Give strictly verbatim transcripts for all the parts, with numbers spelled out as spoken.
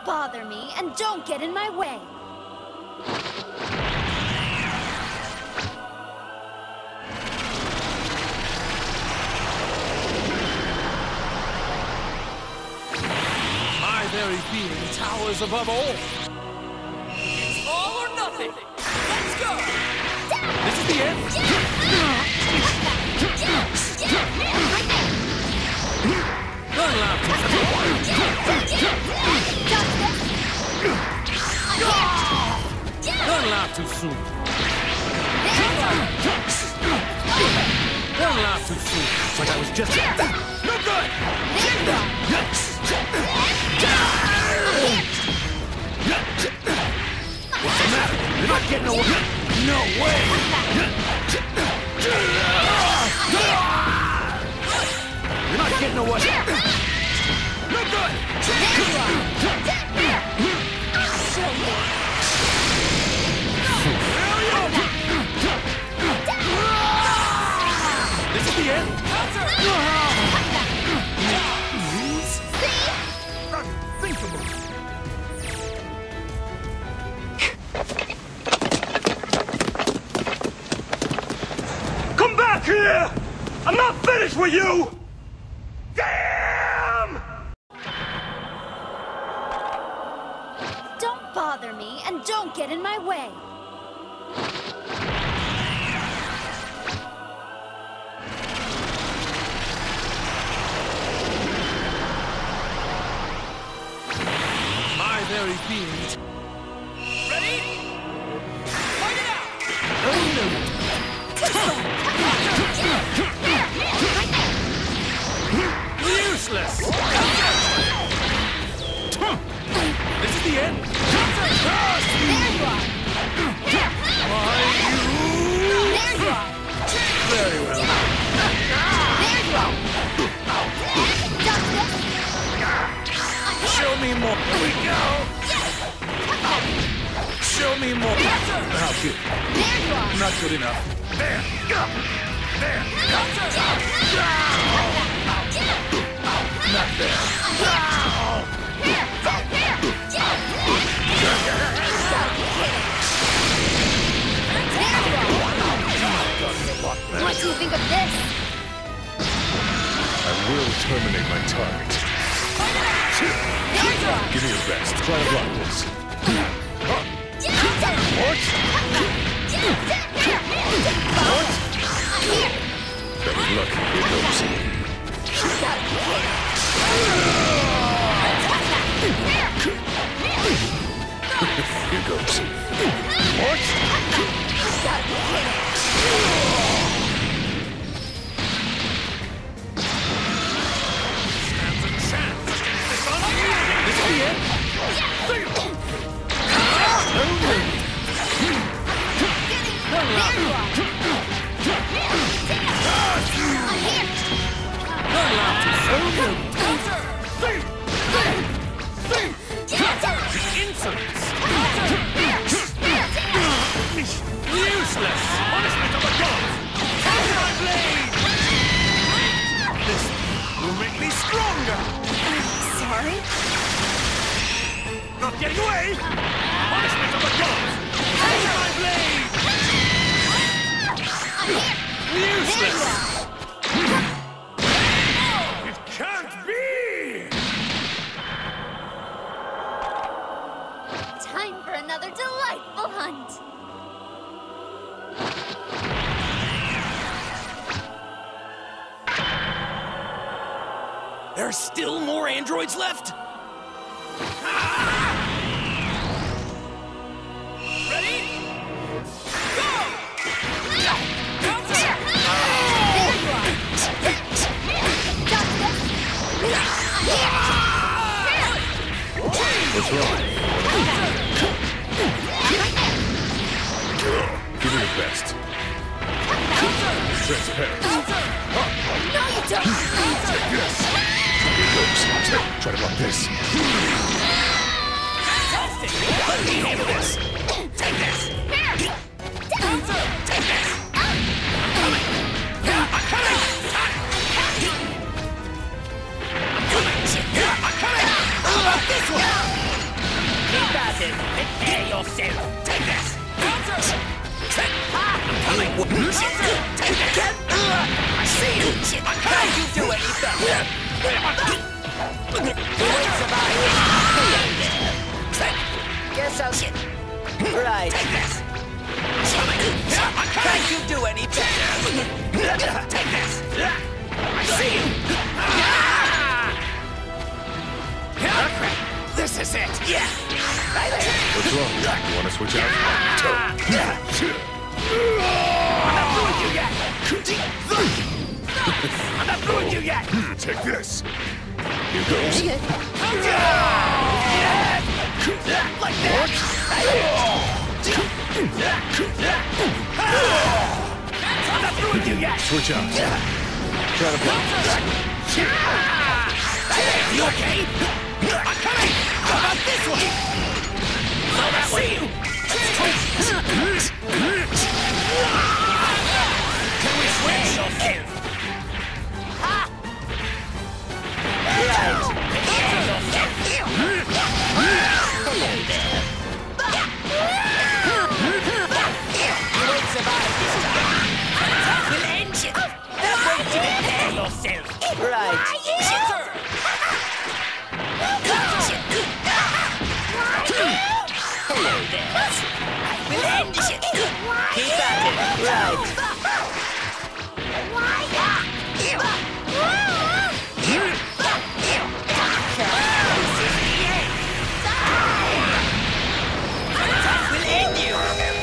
bother me and don't get in my way. My very being towers above all. It's all or nothing. Let's go. This is the end. Don't laugh too soon. Don't laugh too soon. Don't laugh too soon. It's like I was just... No good! What's the matter? You're not getting away! No way! You're not getting away! No good! This is the end? Unthinkable! Come back here! I'm not finished with you! Damn! Don't bother me and don't get in my way. My very being. Ready? Fight it out! Oh no! Useless! This is the end? There you are! Why, you... There you are! Very well. There you are! Show me more. Here we go. Show me more. How good? There you are! Not good enough. There. There. Not there. What do you think of this? I will terminate my target. Give me your best. Try to block this. What? What? Better luck. Here goes. Here goes. What? Useless! Punishment of the gods! Take my blade! This will make me stronger! Sorry? Not getting away! Punishment of the gods! Take my blade! Useless! It can't be! Time for another delightful hunt. There are still more androids left? Ready? Go! What's wrong? Give me your best. Transparent. No, you don't! Take this. Here goes. Try to block this. Fantastic! Let me handle this! Take this! Take this! I'm coming! I'm coming! I'm coming! I'm coming! How about this one? I see you! Can you do any better? The weights about here. Guess I'll get... Right. Take this! Can you do any better? Take this! I see you! This is it! Yeah! Right there! What's wrong? You want to switch out? I'm not through with you yet! I'm not through with you yet! Take this. Here goes. Like that! I'm not through with you yet! Switch out. Try to block. You okay? I'm coming! How about this one? I see you! Can we switch? Ha! You won't survive this time. We'll end you. That way you can yourself. Right. Hello there. We'll end you. Keep at it. Right. We'll end you.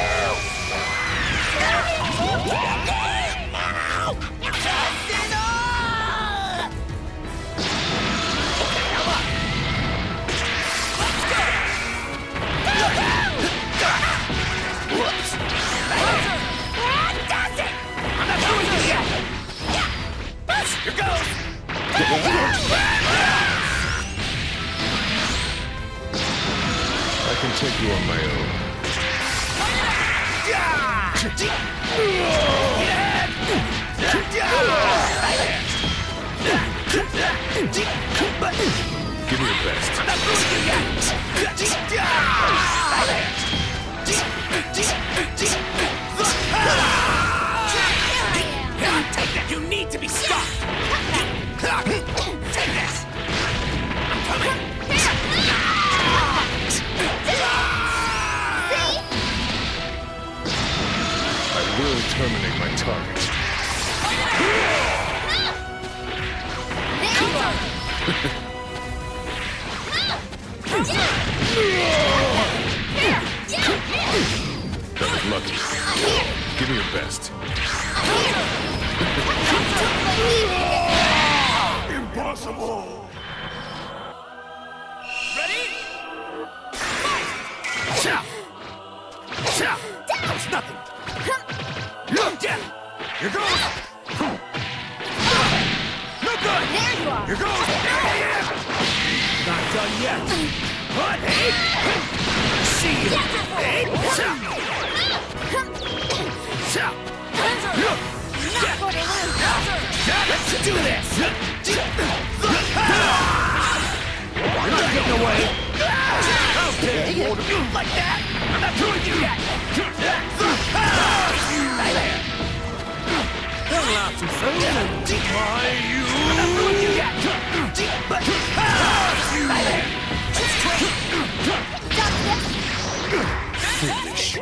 Here goes! I can take you on my own. Give me your best. Take that! You need to be stopped! Take this! I'm coming! I will terminate my target. That was lucky. Give me your best. Impossible! Ready? Fight! That's nothing! Here goes! No good! There you are! Here goes! Not done yet! What? Hey! See you! Hey! Not going to lose! Let's do this! You're not getting away! I'll take you like that! I'm not through with you yet! Don't laugh too soon and why you... I'm not through with you yet! But... Finish.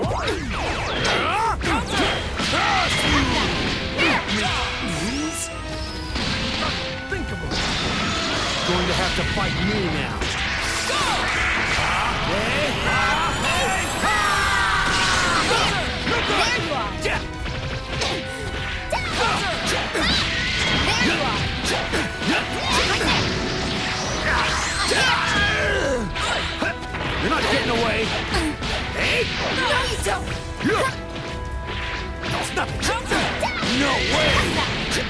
Unthinkable. Going to have to fight me now. Hey! Hey! No good! There you are! Yeah! There you are! You're not getting away! Hey! No, you don't! That's nothing! No way!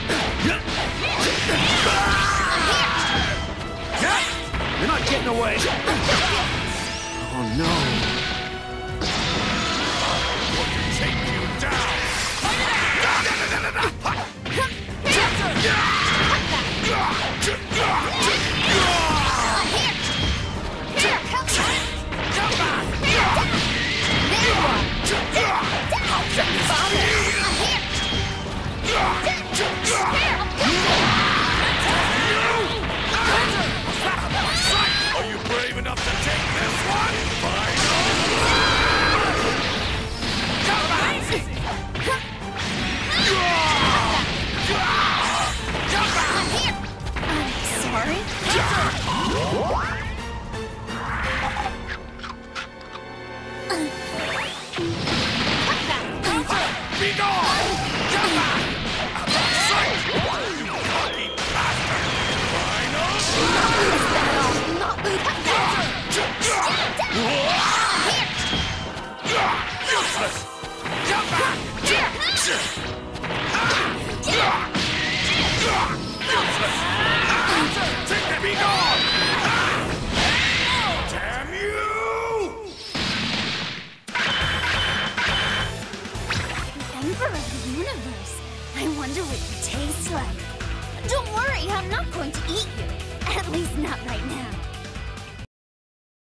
You're not getting away! Oh no! Take you down! There you are! emperor of the universe. I wonder what you taste like. Don't worry, I'm not going to eat you. At least not right now.